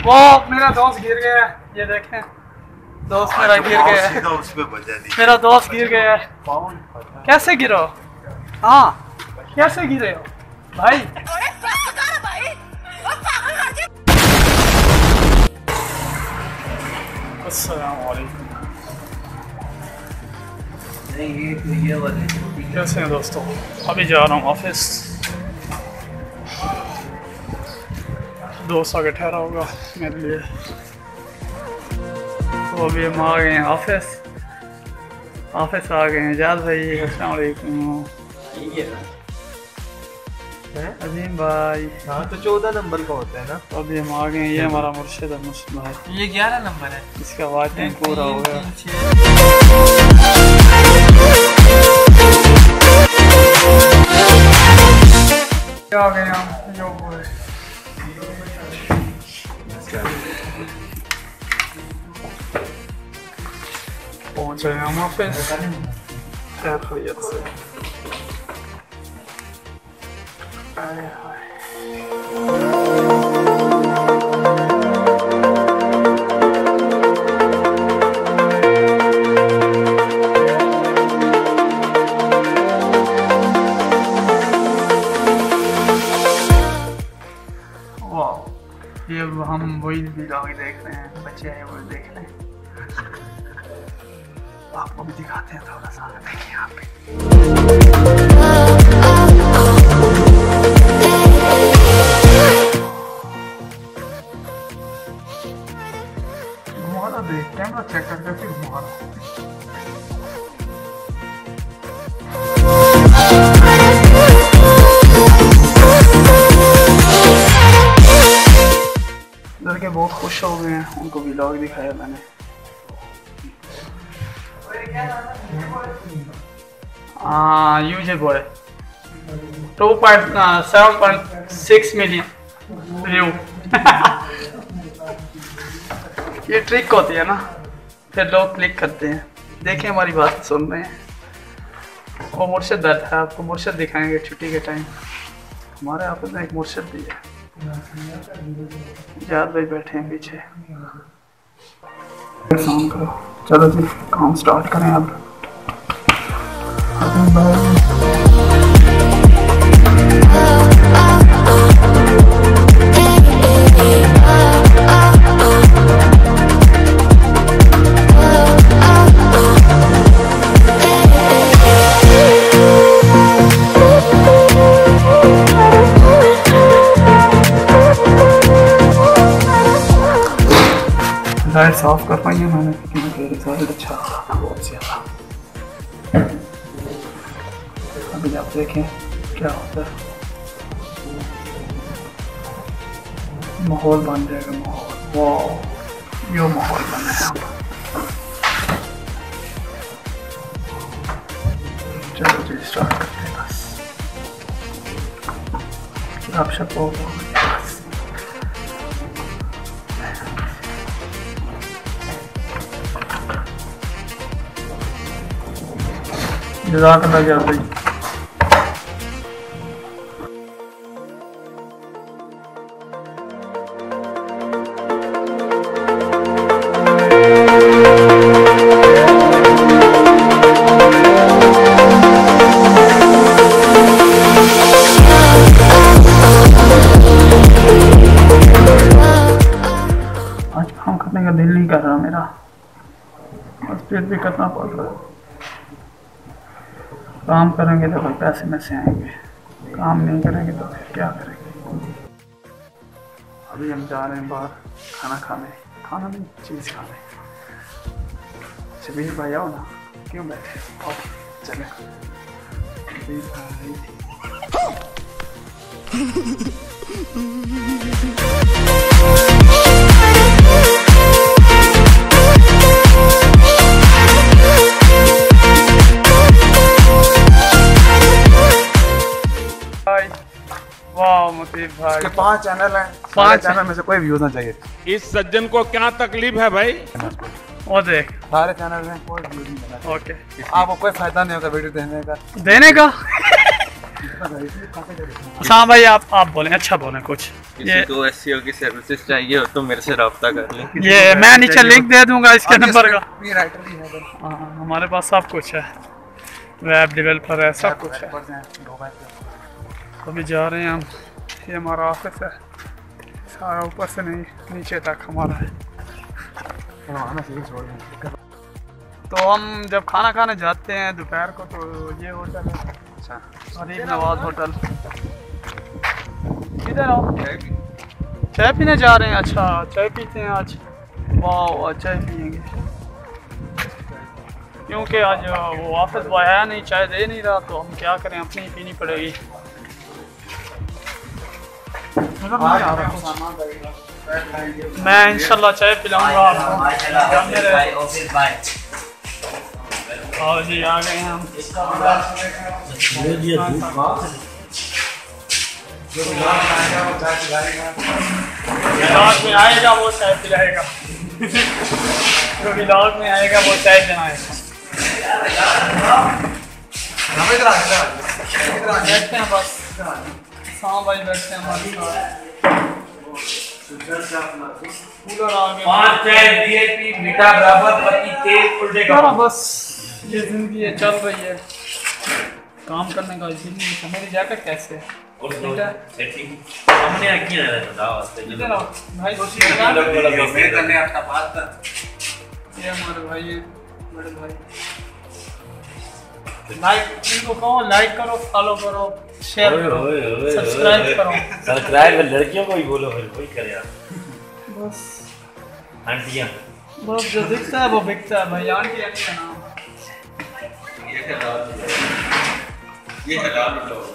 वो मेरा दोस्त गिर गया है, ये देखें दोस्त मेरा गिर गया है। मेरा दोस्त गिर गया है। कैसे गिरो? हाँ कैसे गिरे हो भाई? अस्सलामुअलैकुम। कैसे हैं दोस्तों? अभी जा रहा हूँ ऑफिस। दोस्त आगे ठहरा होगा मेरे लिए। तो अभी हम आ गए हैं ऑफिस आ गए हैं। जाद भाई अस्सलाम वालेकुम। अजीम भाई। हाँ तो 14 नंबर का होता है ना। तो अभी हम आ गए हैं। ये हमारा मुर्शिद है मुस्लिम भाई। ये 11 नंबर है। इसका वाच टाइम पूरा हो गया। आ गए हम जो पहुंच गए हम ऑफिस खैर खैरियत से। ये हम वही व्लॉग देख रहे हैं, बच्चे आए वो देख रहे हैं। आपको भी दिखाते हैं थोड़ा सा। देखिए यहाँ पे घुमा रहा, देख कैमरा चेक करके फिर घुमा रहा। लड़के बहुत खुश हो गए हैं, उनको व्लॉग दिखाया मैंने। UJ boy 2.7.6 million view. ये ट्रिक होती है ना, फिर लोग क्लिक करते हैं। देखें हमारी बात सुन रहे हैं। वो मुर्शिद बैठा है, आपको मुर्शिद दिखाएंगे छुट्टी के टाइम। हमारे ऑफिस में एक मुर्शिद भी है। जाद भाई बैठे हैं पीछे। करो चलो जी काम स्टार्ट करें अब। लाइट साफ कर पाई है मैंने क्योंकि रिजल्ट अच्छा था बहुत ज़्यादा। अभी आप देखें क्या होता है। माहौल बन जाएगा माहौल। वाह यो माहौल बना है। चलो जी स्टार्ट करते हैं बस। आप सब जज़ाकल्लाह जाद भाई। आज काम करने का दिल नहीं कर रहा मेरा, बस फिर भी करना पड़ रहा है। काम करेंगे तो फिर पैसे में से आएंगे, काम नहीं करेंगे तो फिर क्या करेंगे। अभी हम जा रहे हैं बाहर खाना खाने, खाना नहीं चीज़ खाने। शबीर भाई आओ ना, क्यों बैठे? आओ चले शबीर भाई। भाई इसके 5 चैनल हैं, 5 चैनल में से कोई व्यूज ना चाहिए। इस सज्जन को क्या तकलीफ है भाई? वो देख सारे चैनल में कोई व्यूज नहीं मिला। ओके आपको कोई फायदा नहीं होगा वीडियो देने का। हाँ भाई आप बोलें, अच्छा बोलें कुछ। किसी को एसईओ की सर्विसेज चाहिए हो तो मेरे से रब्ता कर लें। ये मैं नीचे लिंक दे दूंगा इसके नंबर का। हाँ हमारे पास सब कुछ है, वेब डेवलपर है, सब कुछ है। अभी जा रहे हैं हम, ये हमारा ऑफिस है, सारा ऊपर से नहीं नीचे तक हमारा है। तो हम जब खाना खाने जाते हैं दोपहर को तो ये होटल है, गरीब नवाज होटल। किधर आओ, चाय पीने जा रहे हैं। अच्छा चाय पीते हैं आज, वाह चाय पियेंगे क्योंकि आज वो ऑफिस बॉय है नहीं, चाय दे नहीं रहा, तो हम क्या करें, अपनी ही पीनी पड़ेगी। मैं इंशाल्लाह चाय पिलाऊंगा आपको। और जी आ गए हम। व्लॉग में आएगा वो चाय पिलाएगा, जो व्लॉग में आएगा वो चाय पिलाएगा। बैठते हैं बस, हाँ भाई बैठते हैं हमारे कूलर आ गया। 5 चाय DAP मीठा बराबर पत्ती तेल उल्टे का। बस ये जिंदगी है, चल रही है, काम करने का इसीलिए। तो मेरी जैकेट कैसे है? और सेटिंग हमने आकी है बताओ वास्ते इधर आओ भाई, करने अपना बात कर। ये हमारे भाई है, बड़े भाई। लाइक इनको कहो, लाइक करो, फॉलो करो, शेयर करो, सब्सक्राइब करो। सब्सक्राइब लड़कियों को ही बोलो, फिर वही करे यार। बस आंटियां बस जो दिखता है वो बिकता है भाई। आंटी का नाम ये हलाल लोग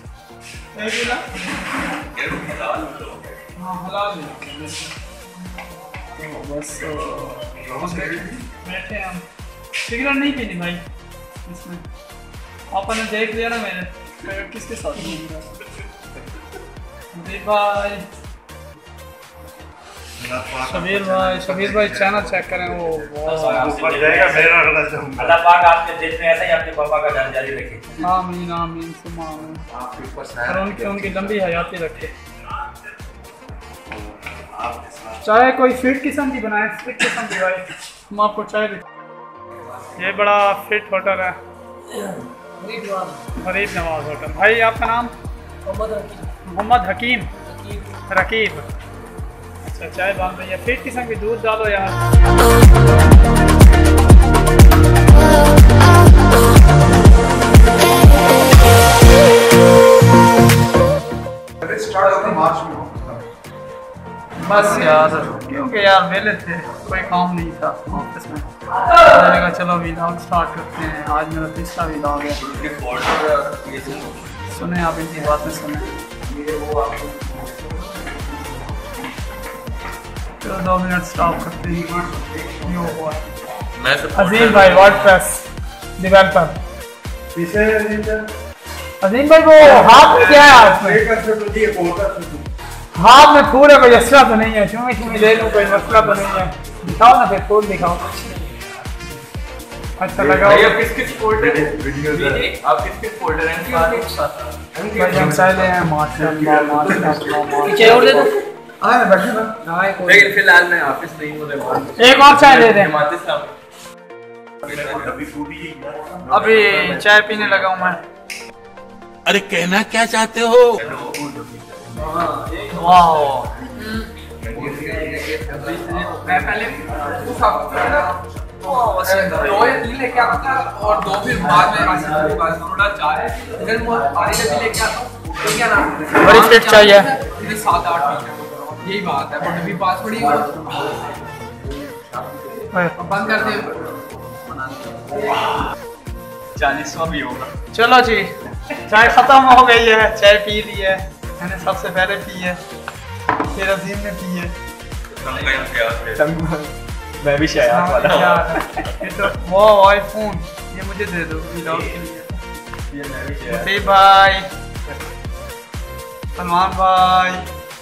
हाँ हलाल है। तो बस बैठे हैं हम। सिगरेट नहीं पीनी भाई इसमें, आपने देख लिया ना मेरे किसके साथ भाई। शबीर भाई चैनल चेक करें, वो अल्लाह पाक आपके दिल में ऐसा ही आपके पापा का डर जारी रखे। आमीन आमीन सुमा आमीन, और उनकी लंबी हयाती रखे। चाय कोई फिट किस्म की बनाए, फिट किस्म की भाई, हम आपको चाय दें। ये बड़ा फिट होटल है, गरीब नवाज होटल। भाई आपका नाम? मोहम्मद हकीम रकीब। अच्छा चाय बन रही है, फिट किस्म की, दूध डालो यार। बस यार क्योंकि यार वेले थे, कोई काम नहीं था ऑफिस में, मैंने कहा चलो व्लॉग स्टार्ट करते हैं। आज मेरा तीसरा व्लॉग है, सुने आप इनकी बातें सुने। चलो 2 मिनट स्टॉप करते हैं। अजीम भाई वर्डप्रेस डेवलपर। अजीम भाई वो हाथ में क्या है आपने? हाथ में फूल है, कोई मसला तो नहीं है? चूमी चूमी ले लूँ, कोई मसला तो नहीं है? दिखाओ ना फिर, फूल दिखाओ। अच्छा लगाओ। आप किस फोल्डर हैं? भाई हम साले हैं माशाल्लाह माशाल्लाह। पीछे और दे दो। मैं बैठा ना। लेकिन फिलहाल मैं ऑफिस नहीं हूँ। एक और चाय दे दें। अभी चाय पीने लगा हूँ मैं। अरे कहना क्या चाहते हो? वाह दो या तीन लेके आता था और दो फिर बाद में थोड़ा चाय इधर आने लगे लेके आता हूँ। तो क्या नाम है? बड़ी फिट चाहिए। 7-8 महीने यही बात है, बट अभी पास पड़ी बंद कर दे। 40वां भी होगा। चलो जी चाय खत्म हो गई है, चाय पी ली है मैंने, सबसे पहले पी है, फिर अजीम ने पी है, मैं भी शायद वाला। तो वो आईफोन ये मुझे दे दो व्लॉग के लिए। मुसीब भाई, सलमान भाई,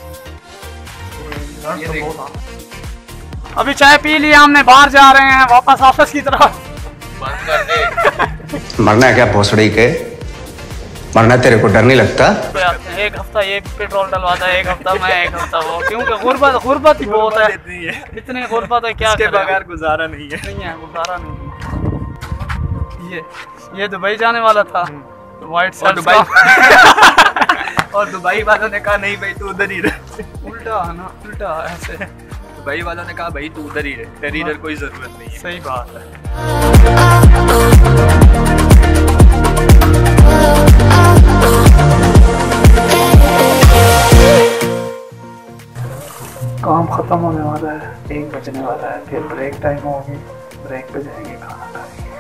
अभी चाय पी लिया हमने, बाहर जा रहे हैं वापस ऑफिस की तरफ। बंद कर दे। मरना है क्या भोसड़ी के? मरना तेरे को डर नहीं लगता? एक हफ्ता ये पेट्रोल डलवाता है, एक हफ्ता मैं, एक हफ्ता वो, क्योंकि गुर्बत ही बहुत है, इतने गुर्बत है क्या करें, बगैर गुजारा नहीं है गुजारा नहीं है। ये दुबई जाने वाला था, व्हाइट शर्ट और दुबई वालों ने कहा नहीं भाई तू उधर ही रह। उल्टा है ना, उल्टा ऐसे दुबई वालों ने कहा भाई तू उधर ही रह, तेरी इधर कोई जरूरत नहीं है। सही बात है। काम खत्म होने वाला है, 1 बजने वाला है, फिर ब्रेक टाइम होगी, ब्रेक पे जाएंगे खाना खाएंगे।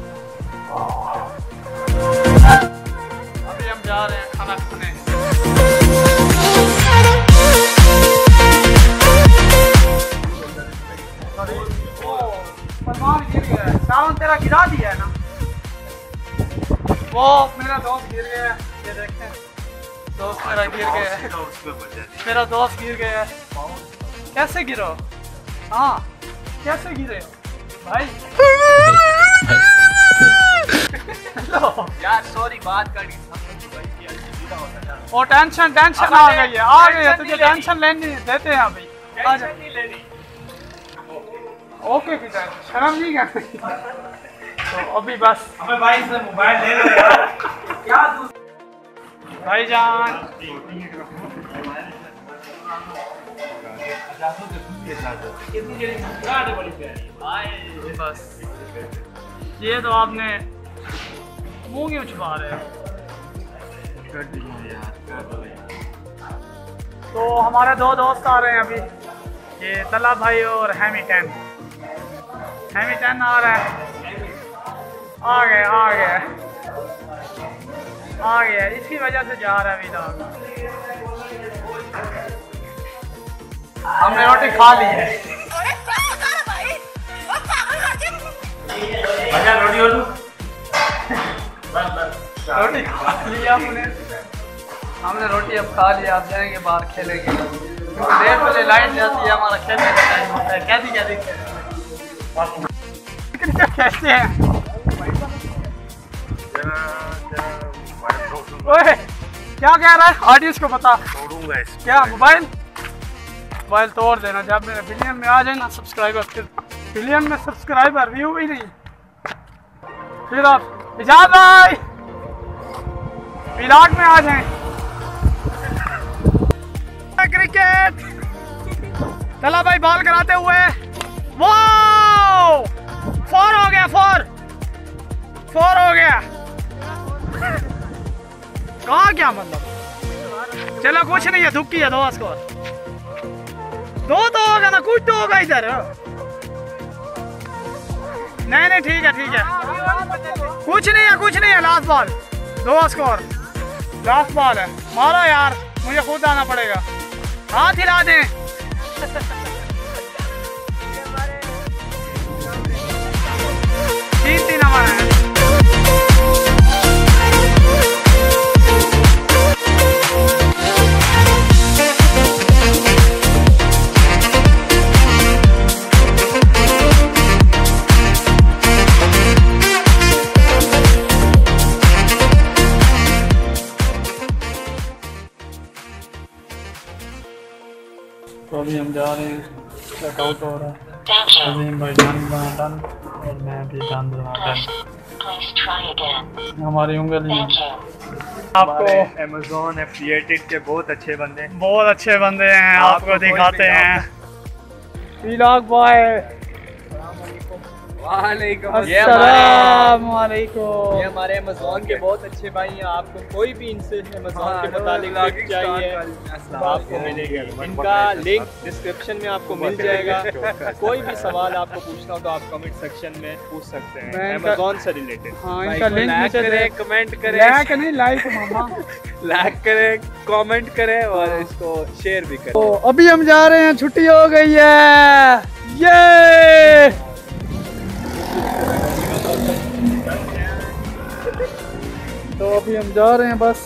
अभी हम जा रहे हैं खाना खाने। सावन तेरा गिरा दिया है ना, वो मेरा दोस्त गिर गया, ये देखें दोस्त मेरा गिर गया है, मेरा दोस्त गिर गया है। कैसे गिरो? हाँ कैसे गिरे भाई? यार सॉरी बात कर और टेंशन आ गई है, तुझे टेंशन लेनी देते हैं अभी, ओके पिता शर्म नहीं करती तो अभी बस भाई से मोबाइल ले लो यार। क्या भाईजान बस ये तो आपने मुंह क्यों छुपा रहे हो? तो हमारे 2 दोस्त आ रहे हैं अभी, ये तला भाई और हैमिटन आ रहा है। आ गया इसी वजह से जा रहा है अभी लोग। हमने रोटी खा ली है। रोटी खा ली हमने रोटी अब खा लिया, आप जाएंगे बाहर खेलेंगे, क्योंकि 1:30 बजे लाइट जाती है, हमारा खेलने का टाइम होता है। कैसे हैं? ओए क्या कह रहा है? ऑडियंस को बता। क्या मोबाइल तोड़ देना, जब मेरे बिलियन में आ जाए ना सब्सक्राइबर, फिर बिलियन में सब्सक्राइबर व्यू भी नहीं, फिर आप इजाज़ भाई व्लॉग में आ जाएं। क्रिकेट तला भाई बॉल कराते हुए, वाओ 4 हो गया, 4 हो गया। कहाँ क्या मतलब, चलो कुछ नहीं है, दुक्की है 2 स्कोर, 2 तो होगा ना, कुछ तो होगा इधर। नहीं ठीक है कुछ नहीं है, last ball 2 score, last ball है। मारो यार, मुझे खुद आना पड़ेगा, हाथ हिला दें। 3-3 हमारा है। तो अभी हम जा रहे हैं, चेकआउट हो रहा है, अजीम भाई डन और मैं भी डन। हमारी उंगली आपको Amazon एफिलिएटेड के बहुत अच्छे बंदे हैं, आपको दिखाते हैं। व्लॉग बॉय वालेकुम। ये हमारे अमेज़न के बहुत अच्छे भाई हैं, आपको कोई भी इनसे अमेज़न के मुतालिक चाहिए तो आपको मिलेगा, इनका लिंक डिस्क्रिप्शन में आपको मिल जाएगा। कोई भी सवाल आपको पूछना हो तो आप कमेंट सेक्शन में पूछ सकते हैं अमेज़न से रिलेटेड। इनका लिंक नीचे करें, कमेंट करें, लाइक करें, कमेंट करें और इसको शेयर भी करें। तो अभी हम जा रहे हैं, छुट्टी हो गई है, ये तो अभी हम जा रहे हैं बस।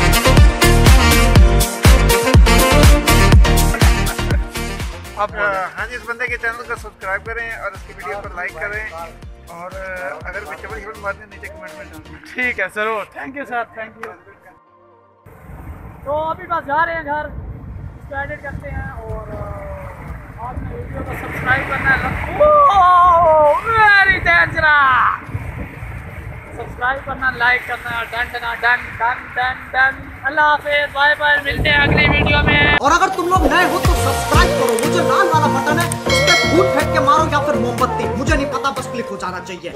अब लाइक करें और अगर कोई चबल बात है नीचे कमेंट में डालें। ठीक है जरूर, thank you sir, thank you. तो अभी बस जा रहे हैं घर, इसको एडिट करते हैं और आपने वीडियो को सब्सक्राइब करना है, वेरी डेंजरस, सब्सक्राइब करना, लाइक करना, done done done done done done. अल्लाह हाफिज़, बाय बाय, मिलते हैं अगली वीडियो में। और अगर तुम लोग नए हो तो सब्सक्राइब करो, वो जो लाल वाला बटन है उस पर फूट फेंक के मारो या फिर मोमबत्ती, मुझे नहीं पता, बस क्लिक हो जाना चाहिए।